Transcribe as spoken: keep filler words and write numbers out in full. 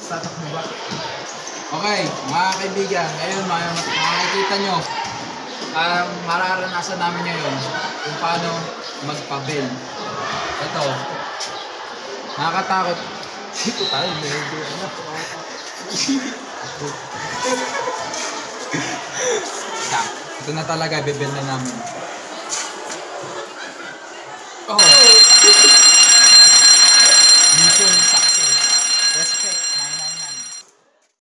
Tatak mo ba? Okay, mga kaibigan, ngayon makikita nyo, um, mararanasan namin ngayon kung paano magpabell. Ito, nakakatakot. Ito tayo, medyo ano. Ito na talaga, bebel na namin. Oh!